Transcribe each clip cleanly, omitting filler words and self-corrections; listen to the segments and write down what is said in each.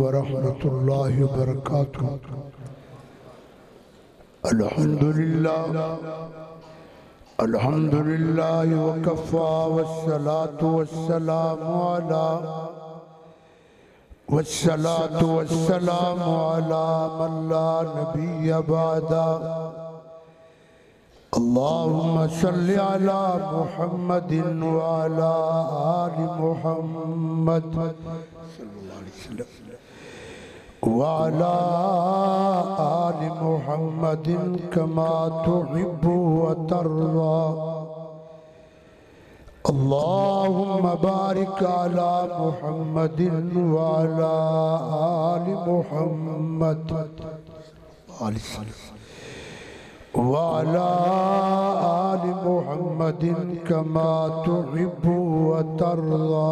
वरहमतुल्लाहि वबरकातुहू। अल्हम्दुलिल्लाह वकफ़ा वस्सलातु वस्सलामु अला मन ला नबिय्य बअदा। अल्लाहुम्मा सल्लि अला मुहम्मदिन व अला आलि मुहम्मद व अला आलि मुहम्मदिन कमा तुहिब्बु व तर्ज़ा। अल्लाहुम्मा बारिक अला मुहम्मदिन व अला आलि मुहम्मद व अला आलि मुहम्मदिन कमा तुहिब्बु व तर्ज़ा।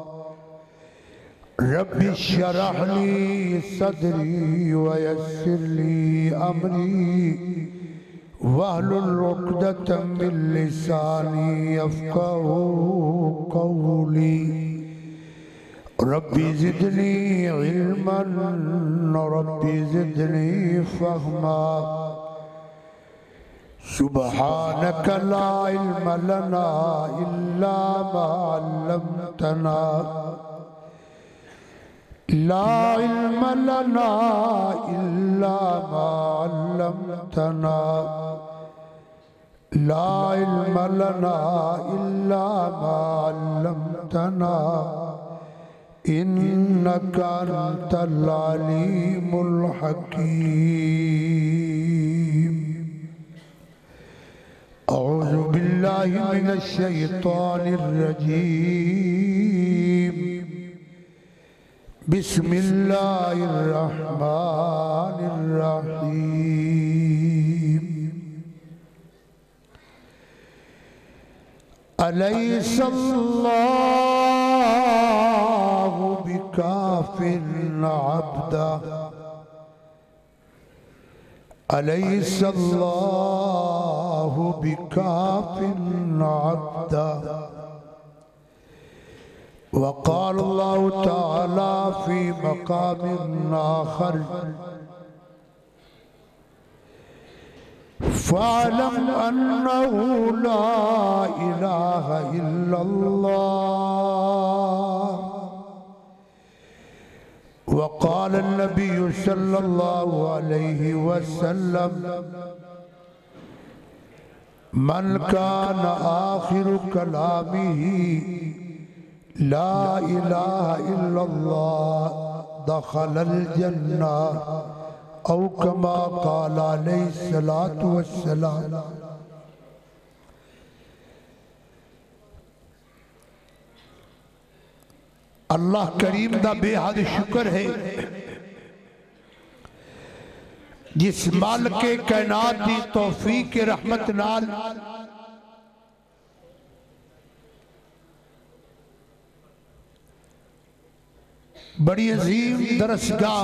रब्बि इश्रह ली सदरी व यस्सिर ली अमरी वहलुल उक़दतम मिन लिसानी यफ़क़हू क़ौली। Rabbi ज़िदनी इल्मन rabbi ज़िदनी फ़हमा। सुब्हानक ला इल्म लना इल्ला मा अल्लमतना। ला इल्म लना इल्ला मा अल्लमतना। ला इल्म लना इल्ला मा अल्लमतना इन्नका अंतल अलीमुल हकीम। अऊज़ु बिल्लाहि मिनश शैतानिर रजीम। बिस्मिल्लाहिर रहमानिर रहीम। अलैहिस्सलाहु बिकाफ़िन अब्दा। अलैहिस्सलाहु बिकाफ़िन अब्दा। वक़ाल अल्लाहु तआला फ़ी मक़ामिन आख़र फ़अलम अन्नहु ला इलाहा इल्लल्लाह। वक़ाल नबिय्यु सल्लल्लाहु अलैहि वसल्लम मन कान आखिरु कलामिही ला इलाहा इल्लल्लाह दखलल जन्नह औ कमा क़ाल अलैहिस्सलातु वस्सलाम। अल्लाह करीम दा बेहद शुक्र है जिस मालिके कायनात दी तौफीक रहमत नाल बड़ी अजीम दरसगाह,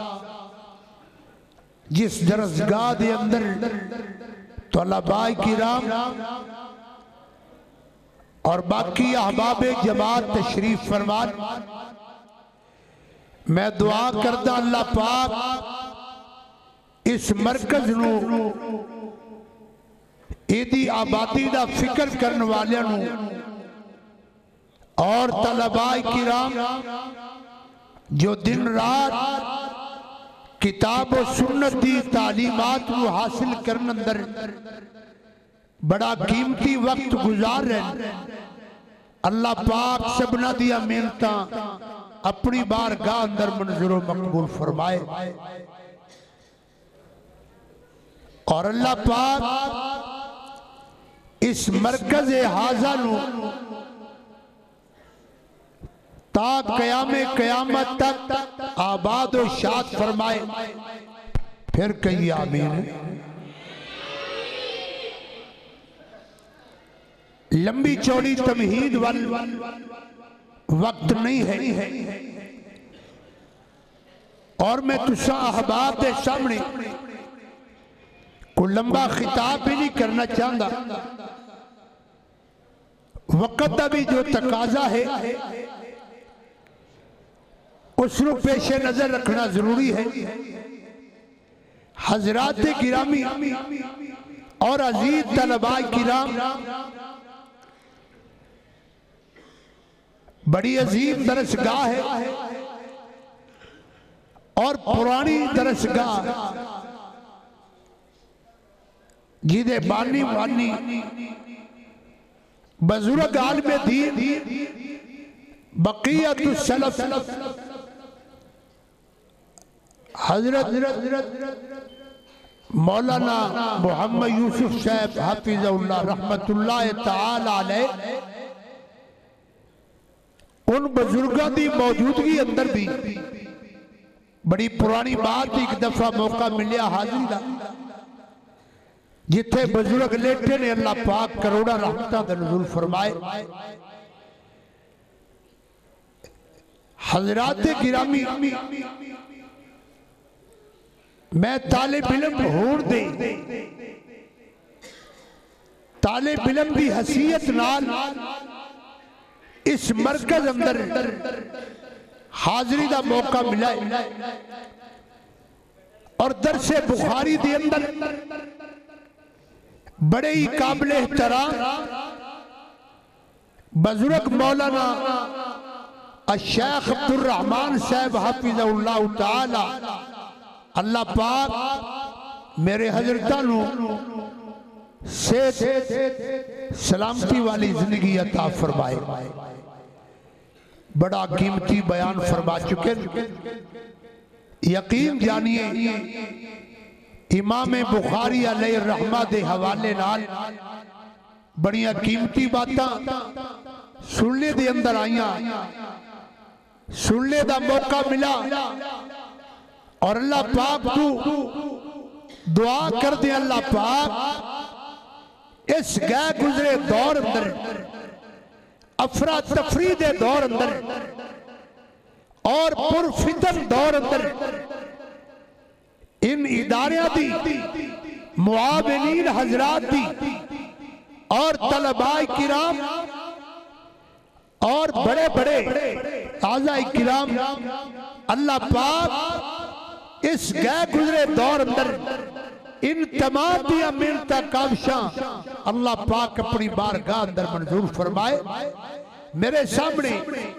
जिस दरसगाह के अंदर तलबाए किराम और बाकी अहबाबे जमात तशरीफ फरमान। मैं दुआ करदा अल्लाह पाक इस मरकज नू इहदी आबादी दा फिक्र करने वालियां नू और तलबाए किराम जो दिन रात किताब और सुन्नत दी तालीमात को हासिल करने अंदर बड़ा कीमती वक्त गुजार रहे। अल्लाह पाक सबना दिया मेहनत अपनी बारगाह अंदर मंजूर मकबूल फरमाए और अल्लाह पाक इस मरकज हाजा नू ता कयामे कयामत तक आबाद और शाद फरमाए। फिर कही आमीन। लंबी चौड़ी तमहीद वाल वक्त नहीं है और मैं तुसा अहबाब के सामने कोई लंबा खिताब भी नहीं करना चाहता। वक्त का भी जो तकाजा है उसको पेशे नजर रखना जरूरी है। हजरात गिरामी और अजीज तलबा किराम, बड़ी अजीम दरसगाह है और पुरानी दरसगाह जिदे बानी वानी बुजुर्ग आलिम दीन बक़ियतुस सलफ हजरत मौलाना मोहम्मद यूसुफ साहब हाफिज़हुल्लाह रहमतुल्लाह तआला अलैह, उन बुजुर्गों की मौजूदगी अंदर भी बड़ी पुरानी बात, एक दफा मौका मिलिया हाजिरी का, जिथे बुजुर्ग लेटे ने अल्लाह पाक करोड़ा रहमतां दा नुज़ूल फरमाए। हजरात गिरामी, मैं तालिब इल्म होण दे तालिब इल्म की हैसियत नाल इस मरकज अंदर हाजिरी का मौका मिला और दरसे बुखारी के अंदर बड़े ही काबिल एहतराम बुजुर्ग मौलाना शेख अब्दुर रहमान साहब हाफिज़हुल्लाह तआला, अल्लाह पाक मेरे हजरतां नू सेहत सलामती वाली जिंदगी अता फरमाए। बड़ा कीमती बयान फरमा चुके, यकीन जानिए इमाम बुखारी अलैहि रहमा दे हवाले नाल बड़ियां कीमती बातां सुनने दे अंदर आईयां, सुनने का मौका मिला और अल्लाह पाक तू दुआ कर दे, अल्लाह पाक इस गए गुजरे दौर अंदर, अफरा तफरी दे दौर अंदर और पुरफितन दौर अंदर इन इदारियां दी मुआविनीन हजरात दी और तलबाए किराम और बड़े बड़े आज़ाए किराम, अल्लाह पाक इस गए गुजरे दौर अंदर इन तमाम दिया मेहनत काविशा अल्लाह पाक अपनी बारगाह अंदर मंजूर फरमाए। मेरे सामने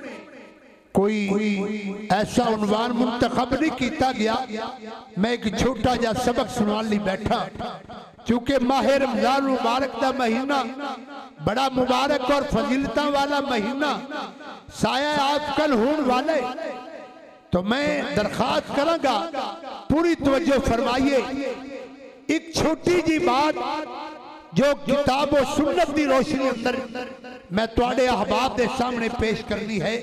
कोई ऐसा उन्वान मुंतखब नहीं किया गया, मैं एक छोटा जा सबक सुनाने लिए बैठा, क्योंकि माह रमजान मुबारक का महीना बड़ा मुबारक और फजीलता वाला महीना साया आजकल होने वाले, तो मैं दरखास्त करांगा पूरी तवज्जो फरमाइए। एक छोटी जी बात जो किताब और सुन्नत की रोशनी अंदर मैं तुहाडे अहबाब के सामने पेश करनी है,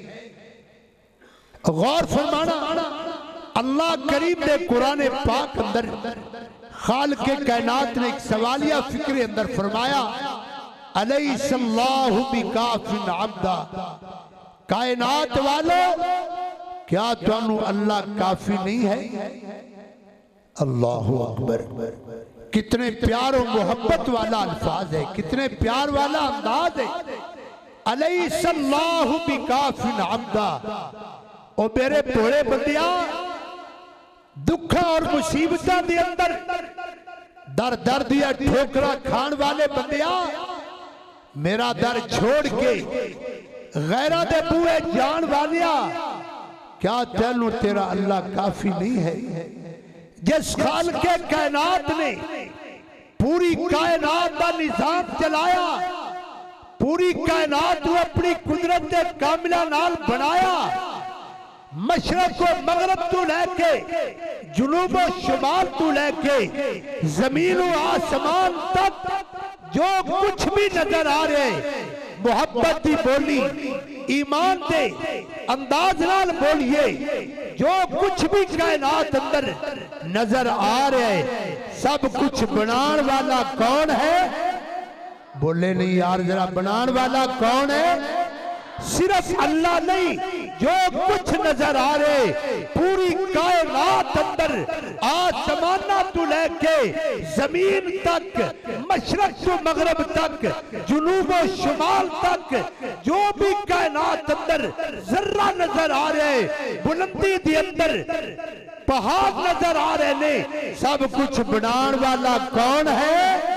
गौर फरमाना। अल्लाह करीम ने कुरान पाक अंदर खालिक के कायनात ने एक सवालिया फिक्र अंदर फरमाया, अलैहिस्सलाहु बिकाफिन अब्दा, कायनात वालों क्या तुहानू अल्लाह काफी नहीं है? अल्लाहु अकबर, कितने प्यार और मोहब्बत वाला अल्फाज है, कितने प्यार वाला अंदाज है। अलैहिस्सलाहु बिकाफिन अब्दा, ओ मेरे भोले बंदिया, दुख और मुसीबतों के अंदर दर दर दिया ठोकरा खान वाले बंदिया, मेरा दर छोड़ के गैरा दे बुए जान वालिया, क्या तेनू तेरा अल्लाह काफी नहीं है? जिस खालिक के कायनात ने पूरी कायनात का निजाम चलाया, पूरी कायनात को अपनी कुदरत के कामिला नाल बनाया, मशरक को मगरब तू लैके जुनूब और शुमाल तू लैके जमीन और आसमान तक जो कुछ भी नजर आ रहे, मोहब्बत की बोली ईमान दे अंदाज नाल बोलिए, जो कुछ भी कायनात अंदर नजर आ रहे, सब कुछ बनाने वाला कौन है? बोले नहीं यार जरा, बनाने वाला कौन है? सिर्फ अल्लाह नहीं, जो कुछ नजर आ रहे पूरी कायनात अंदर आसमाना तू लेके जमीन तक, मशरक तो मगरब तक, जुनूब और शुमाल तक जो भी कायनात अंदर जर्रा नजर आ रहे, बुलंदी दे अंदर पहाड़ नजर आ रहे ने, सब कुछ बनाने वाला कौन है?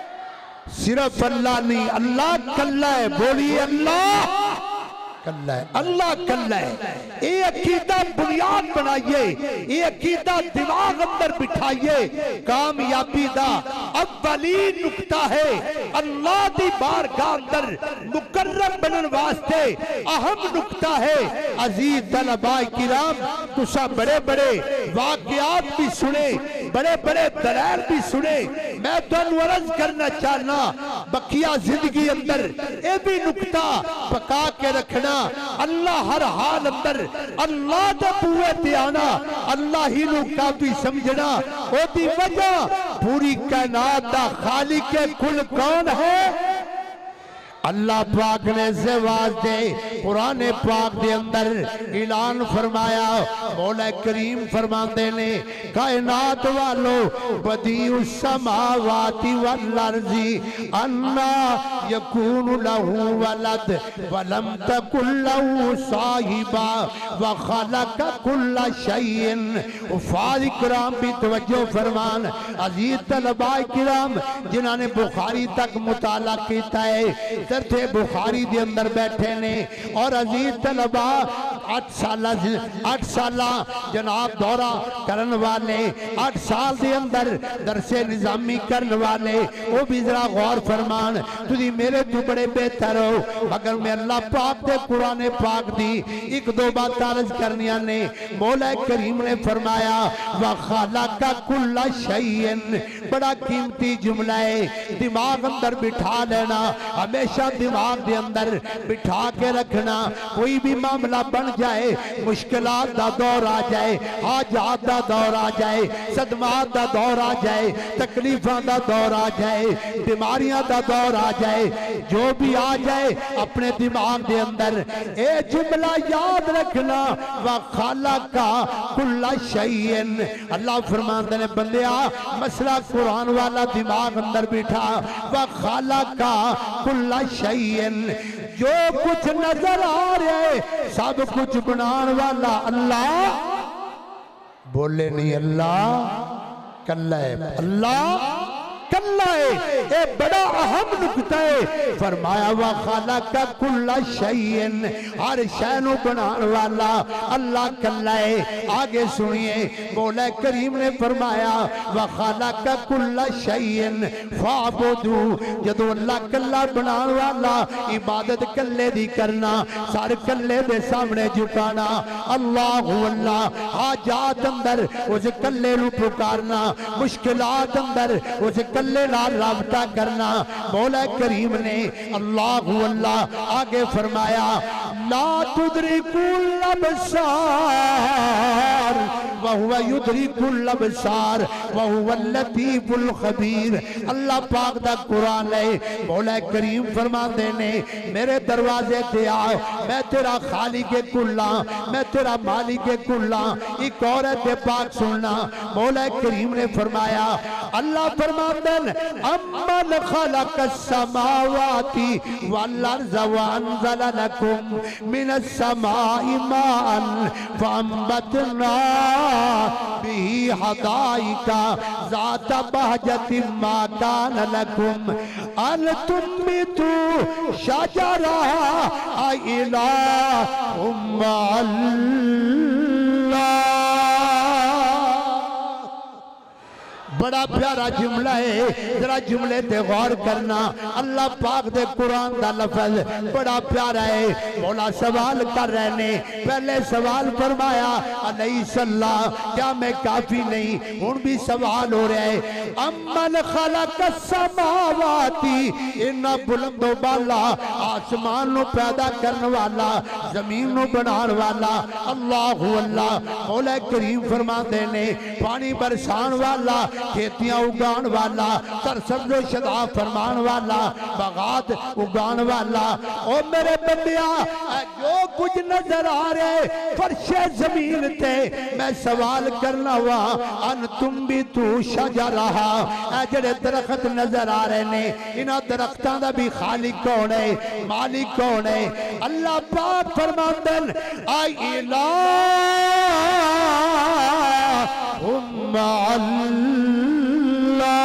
सिर्फ अल्लाह नहीं, अल्लाह कल्ला है। बोलिए अल्लाह कल्ला है, अल्लाह कल्ला है। ये अकीदा बुनियाद बनाइए, ये अकीदा दिमाग अंदर बिठाइए। कामयाबी दा अव्वली नुक्ता है अल्लाह दी बारगाह अंदर मुकर्रम बनने वास्ते अहम नुक्ता है। अजीज तलबा किराम, तुसा बड़े बड़े वाकयात भी सुने, बड़े बड़े दलाल भी सुने। मैं तुहानू अर्ज करना चाहना, बकिया जिंदगी अंदर ये भी नुक्ता पका के रखना। अल्लाह हर हाल अंदर अल्लाह दे बूहे ते आना, अल्लाह ही नू काफी समझना। ओदी वजह पूरी कायनात दा खालिक कुल कौन है? अल्लाह पाक ने से वास्ते कुरान पाक के अंदर ऐलान फरमाया। मौला करीम फरमाते ने, कायनात वालो बदीउ समावाति वल अर्ज़ि अन्ना यकूनु लहू वलद वलम तकुल लहू साहिबा व खलक कुल्ल शैइन। उफ़ाज़ किराम भी तवज्जो फरमान। अज़ीज़ तलबा किराम जिन्होंने बुखारी तक मुताला किया है, थे बुखारी के अंदर बैठे ने। और अजीज तलबा 8 साल जनाब दौरा करने वाले, 8 साल के अंदर दरसे निजामी करने वाले, वो भी जरा गौर फरमान। तुझी मेरे तू बड़े बेहतर हो, मगर मैं अल्लाह पाक दे कुरान पाक दी एक दो बात अर्ज करनिया ने। मौला करीम ने फरमाया व खलका कुल्ल शैइन। बड़ा कीमती जुमला है, दिमाग अंदर बिठा लेना, हमेशा दिमाग के अंदर बिठा के रखना। कोई भी मामला बन जाए, मुश्किलात का दौर आ जाए, हाजात का दौर आ जाए, सदमात का दौर आ जाए, तकलीफों का दौर आ जाए, बीमारियां का दौर आ जाए, जो भी आ जाए अपने दिमाग के अंदर ये जुमला याद रखना व खलका कुल्ल शैइन। अल्लाह फरमाते ने, बंदिया मसला कुरान वाला दिमाग अंदर बिठा। व खलका कुल्ल शैइन, जो कुछ नजर आ रहा है सब कुछ बनाने वाला अल्लाह। बोले नहीं अल्लाह कल्ला है, अल्लाह कल्ला है। ये बड़ा अहम नुकता है। फरमाया व खलका कुल्ल शैइन, हर शै नू बनाने वाला अल्लाह कल्ला है। आगे सुनिए, मौला करीम ने फरमाया व खलका कुल्ल शैइन फअबुदू। जदों अल्लाह कल्ला बनाने वाला, इबादत कल्ले दी करना, सर कल्ले दे सामने झुकाना, अल्लाह अल्लाह। हाजात अंदर उस कल्ले नू पुकारना, मुश्किलात अंदर उस कल्ले नाल राबता करना। मौला करीम ने अल्लाह अल्लाह आगे फरमाया ला तुदरिकुल अबसार व हुवा युदरिकुल अबसार व हुवा लतीफुल खबीर। अल्लाह पाक दा कुरान है। मौला करीम फरमाते ने, मेरे दरवाजे ते आओ, मैं तेरा खालिक कुल्ला, मैं तेरा मालिक कुल्ला। एक औरत के पाक सुनना, मौला करीम ने फरमाया, अल्लाह फरमाते अम्मन खलक़स समावाति वल अर्ज़ व अंज़ल लकुम मिनस समाई माअन फअंबतना बिही हदाइका ज़ात बहजतिन मा कान लकुम अन तुम्बितू शजरा इलाहुम अल्लाह। बड़ा प्यारा जुमला है, जरा जुमले ते गौर करना। अल्लाह पाक दे कुरान दा लफ्ज बड़ा प्यारा है। मौला सवाल कर रहे ने, पहले सवाल फरमाया अलैहिस्सलाम, क्या मैं काफी नहीं? हुन भी सवाल हो रहा है, अम्मन खलक़स समावाति, इन्ना बुलंदो बाला आसमान नु पैदा करने वाला, जमीन नु बनाने वाला अल्लाह अल्लाह। मौला करीम फरमाते ने, पानी बरसान वाला, खेतियां उगान वाला, सरसब्ज़ो शदा फरमान वाला, बगात उगान वाला। ओ मेरे बंदिया जो कुछ नजर आ रहे फर्शे जमीन ते, मैं सवाल करना वा अन तुम भी तू शजरहा, जेड़े दरख्त नजर आ रहे ने इन्हां दरख्तां दा भी खालिक कौन है, मालिक कौन है? अल्लाह पाक फरमाते हैं आई इलाहुम्मा अल्लाह।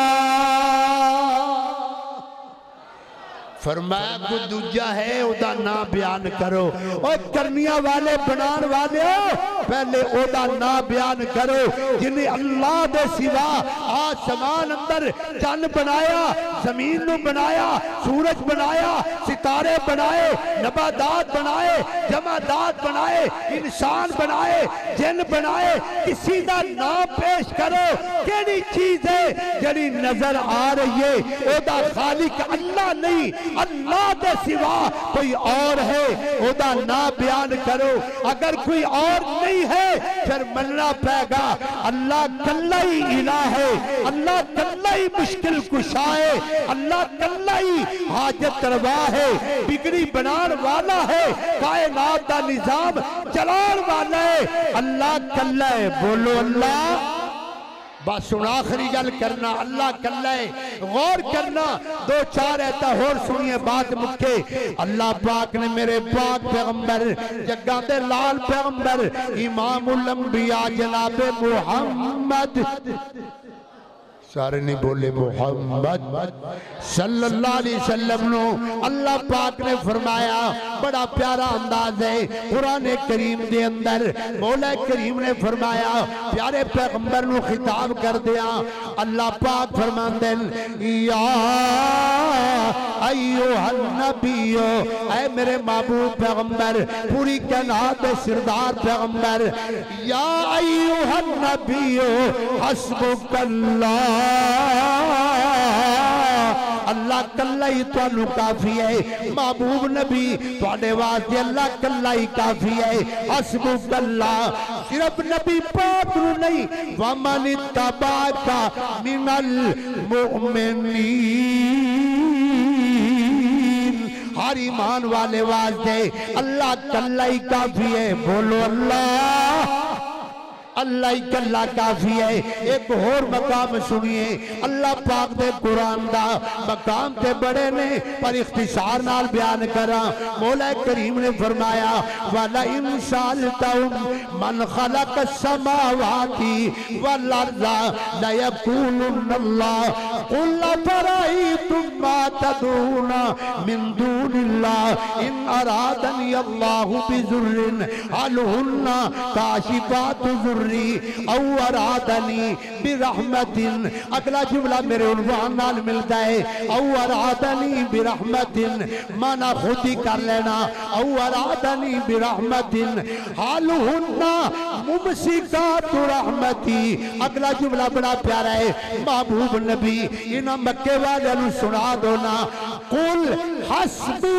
फरमाया कोई दूजा है ओदा ना बयान करो। और करनिया वाले बनान वाले पहले ओदा ना बयान करो जिन्हें अल्लाह दे सिवा आसमान अंदर चंद बनाया, जमीन नू बनाया, सूरज बनाया, सितारे बनाए, नबादात बनाए, जमादात बनाए, इंसान बनाए, जिन बनाए। किसी का नाम पेश करो केड़ी चीज है जड़ी नजर आ रही है ओदा खालिक अल्लाह नहीं, अल्लाह के सिवा कोई और है ओदा ना बयान करो। अगर कोई और नहीं है फिर मनना पेगा अल्लाह कल्ला ही इला है, अल्लाह कल्ला ही मुश्किल कुशा है, अल्लाह कल्ला ही हाजत रवा है, बिगड़ी बनान वाला है, कायनात का निजाम चलान वाला है, अल्लाह कल्ला है। बोलो अल्लाह। बस सुन आखिरी गल करना अल्लाह कल्ला है, गौर करना। दो चार ऐसा होर सुनिए बात मुके। अल्लाह पाक ने मेरे पाक पैगंबर जग्गा दे लाल पैगंबर इमामुल अंबिया जनाबे मुहम्मद, सारे नहीं बोले, मुहम्मद सल्लल्लाहु अलैहि वसल्लम नो अल्लाह पाक ने फरमाया, बड़ा प्यारा अंदाज है कुरान करीम दे अंदर। मौला करीम ने फरमाया प्यारे पैगंबर नु खिताब कर दिया। अल्लाह पाक फरमांदे या अय्युहन नबियो, ऐ मेरे महबूब पैगंबर, पूरी कायनात दे सरदार पैगंबर, या अय्युहन नबियो हस्बुकल्लाह, अल्लाह कल्ला ही तुहानू काफी है। महबूब नबी तुहाडे वास्ते अल्लाह कल्ला ही काफी है। हस्बुकल्लाह सिर्फ नबी पाक नू नहीं, वमन तबाका मिनल मुमिनीन, हर ईमान वाले वास्ते अल्लाह कल्ला ही काफी है। बोलो अल्लाह। अल्लाह ही कल्ला काफी है। एक और मकाम सुनिए अल्लाह पाक दे कुरान दा मकाम ते बड़े ने पर इख्तिसार नाल बयान करा। मौला करीम ने फरमाया वाला इंसान तउम मन खलक समावाती वल अर्ज़ा ला यकुलुल्लाह कुल फराइतुम मा तदूना मिन दूनिल्लाह इन अरादनी अल्लाहु बिजुर्रिन अलहुन्ना काशिफातु औरादनी बिरहमतिन। अगला जुमला मेरे उन्वान नाल मिलता है औरादनी बिरहमतिन, माना खुद ही कर लेना औरादनी बिरहमतिन हालुहुन्ना मुमसिकातु रहमती। अगला जुमला बड़ा प्यारा है महबूब नबी इन्हां मक्के वाले नूं सुना दो ना, कुल हस्बी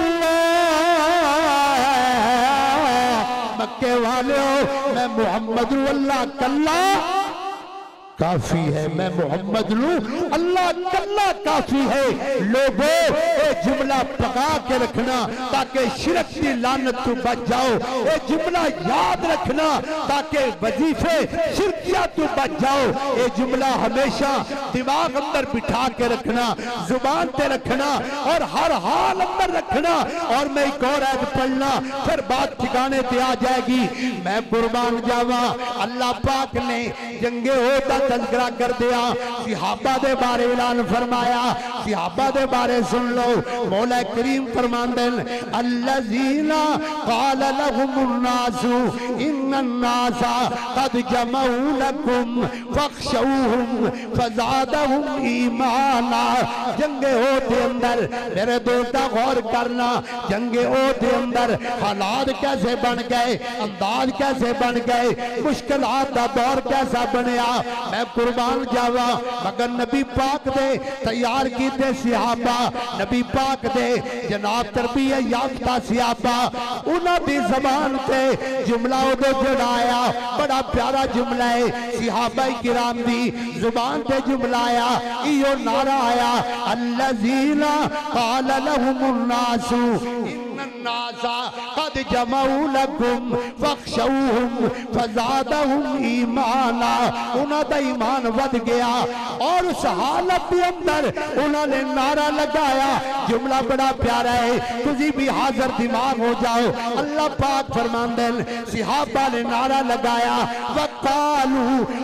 अल्लाह, मक्के वाले हो मैं मोहम्मद अल्लाह कल्ला काफी है, मैं मोहम्मद लू अल्लाह कल्ला काफी है। लोगों ये जुमला पका के रखना ताकि शिरक की लानत तू बच जाओ। ये जुमला याद रखना ताकि वजीफे शिरकिया तू बच जाओ। ये जुमला हमेशा दिमाग अंदर बिठा के रखना, जुबान पे रखना और हर हाल अंदर रखना। और मैं एक और ऐड पढ़ना फिर बात ठिकाने पे आ जाएगी। मैं कुर्बान जावा अल्लाह पाक ने जंगे होता तज़किरा कर दिया, सिहाबा दे बारे ऐलान फरमाया। सिहाबा दे बारे सुन लो। मौला करीम फरमाते हैं अल्लज़ीना क़ाल लहुमुन्नासु इन्नन्नासा क़द जमऊ लकुम फ़ख़शौहुम फ़ज़ादहुम ईमाना। जंगे होते अंदर मेरे दोस्ता गौर करना, जंगे होते अंदर हालात कैसे बन गए, अंदाज कैसे बन गए, मुश्किलात का दौर कैसा बनया मैं कुर्बान जावा मगर नबी पाक दे तैयार कीते सहाबा नबी पाक दे जनाब तरबियत याफ्ता सहाबा उन्हां दी ज़बान ते जुमला उदो जड़ाया बड़ा प्यारा जुमला है सहाबा किराम दी जुबान ते जुमला आया इहो नारा आया अल्लज़ीना क़ाल लहुमुन नासु इन्नन्नासा क़द जमऊ लकुम फख्शऊहुम फज़ादहुम ईमाना उन्हां दा ईमान वध गया और उस हालत के अंदर उन्होंने नारा लगाया जुमला बड़ा प्यारा है तुझी भी हाजिर दिमाग हो जाओ अल्लाह पाक फरमांदे सहाबा ने नारा लगाया वक़ालू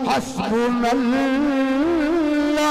हस्बुनल्लाह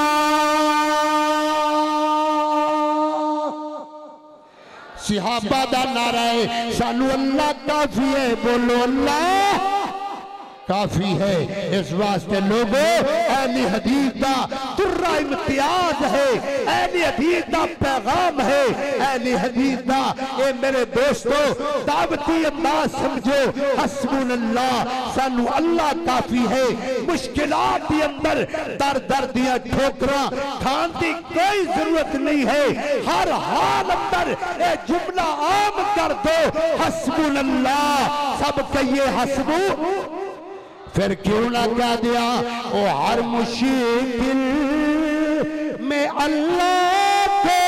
सहाबा दा नारा है सानू अल्लाह काफी है बोलो अल्लाह काफी है इस वास्ते लोगों अहले हदीस का तुर्रा इम्तियाज है अहले हदीस का पैगाम है अहले हदीस का ये मेरे दोस्तों दावती अंदाज समझो हस्बुनल्लाह सानू अल्लाह काफी है मुश्किलात के अंदर दर दर दियां ठोकरां खान की कोई जरूरत नहीं है हर हाल अंदर ये जुमला आम कर दो हस्बुनल्लाह सब कहिए हस्बु फिर क्यों ना कह दिया ओ हर मुश्किल में अल्लाह को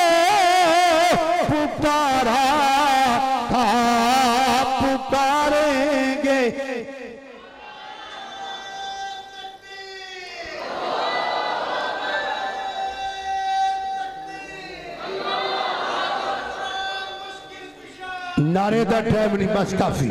पुकारा था पुकारेंगे नारे का टाइम नहीं बस काफी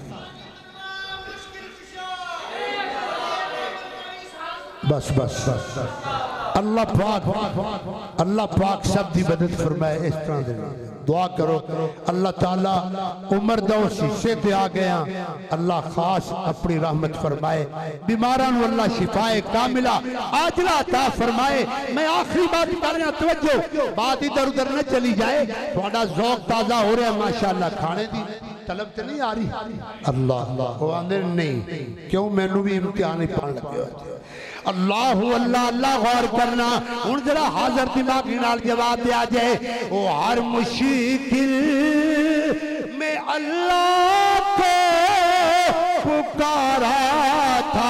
बस बस बस अल्लाह पाक सब दी मदद फरमाए इस तरह दे दुआ करो अल्लाह ताला उम्र दो शीशे ते आ गया अल्लाह खास अपनी रहमत फरमाए बीमारां नूं अल्लाह शिफाए कामिला आजला अता फरमाए मैं आखिरी बात कर रहा तवज्जो बात इधर उधर न चली जाए थोड़ा ज़ौक ताज़ा हो रहा है माशाअल्लाह खाने दी तलब तो नहीं आ रही अल्लाह वो आंदे नहीं क्यों मैनू भी इम्तिहान ही पान लगे अल्लाह अल्लाह अल्लाह गौर करना हूं जरा हाजिर दिमागी नाल जवाब दिया जाए वो हर मुश्किल में अल्लाह को पुकारा था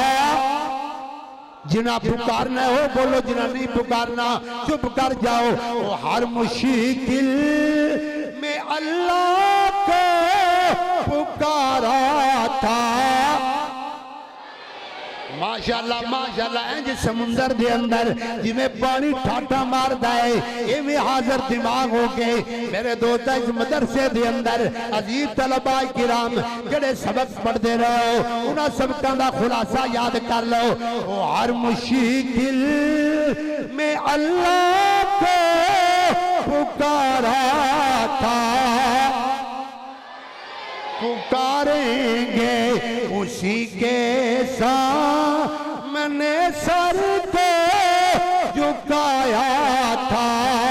जिना पुकारना हो बोलो जिना नहीं पुकारना चुप कर जाओ वो हर मुश्किल में अल्लाह को पुकारा था माशाअल्लाह माशाअल्लाह इंज समुंदर दे अंदर जिवें पानी ठाठा मारदा है इवें हाजिर दिमाग हो के मेरे दोस्त इस मदरसे दे अंदर अजीज तलबा किराम जेड़े सबक पढ़ते रहो उन्हां सबकां दा खुलासा याद कर लो ओ हर मुश्किल में अल्लाह को पुकारा था पुकारेंगे उसी के सामने सर को झुकाया था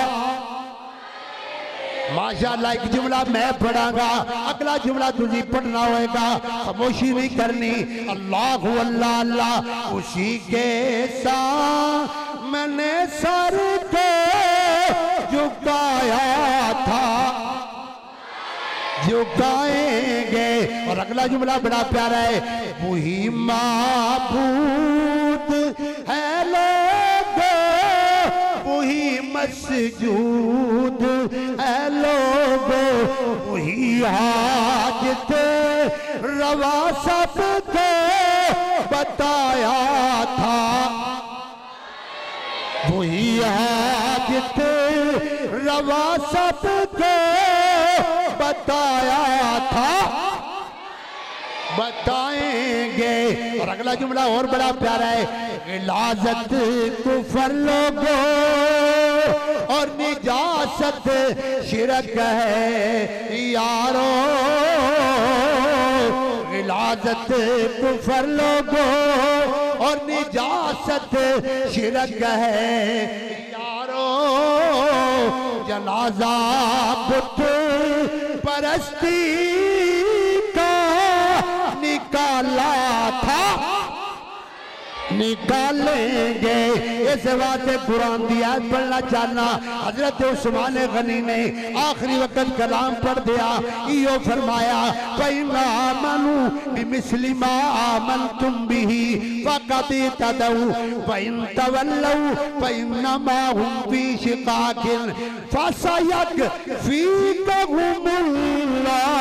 माशाअल्लाह एक जुमला मैं पढ़ांगा अगला जुमला तुझे पढ़ना होएगा खामोशी नहीं करनी अल्लाह अल्लाह अल्लाह उसी के सामने सर को झुकाया था झुकाएंगे और अगला जुमला बड़ा प्यारा है वही माबूद है लोगो वही मसजूद है लोगो वही हाजत रवा सबको बताया था वही हाजत रवा सबको बताया था बताएंगे और अगला जुमला और बड़ा प्यारा है इलाजत कुफर लोगो और निजासत शिरक है यारो इलाजत कुफर लोगो और निजासत शिरक है यारो जनाजा बुत परस्ती का निकाला था निकालेंगे। इस वास्ते कुरान की आयत पढ़ना चाहना। हजरत उस्मान गनी ने आखिरी वक्त कलाम पढ़ दिया, यो फरमाया फइन्ना आमनू बिमिस्लिमा आमनतुम बिही फक़द तदऊ फइन तवल्लू फइन्नमा हुम फी शिकाकिन फसयकफीकहुमुल्लाह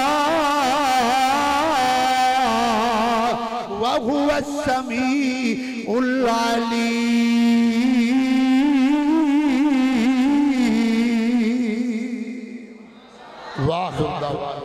व हुवा समीउल अलीम। वाह।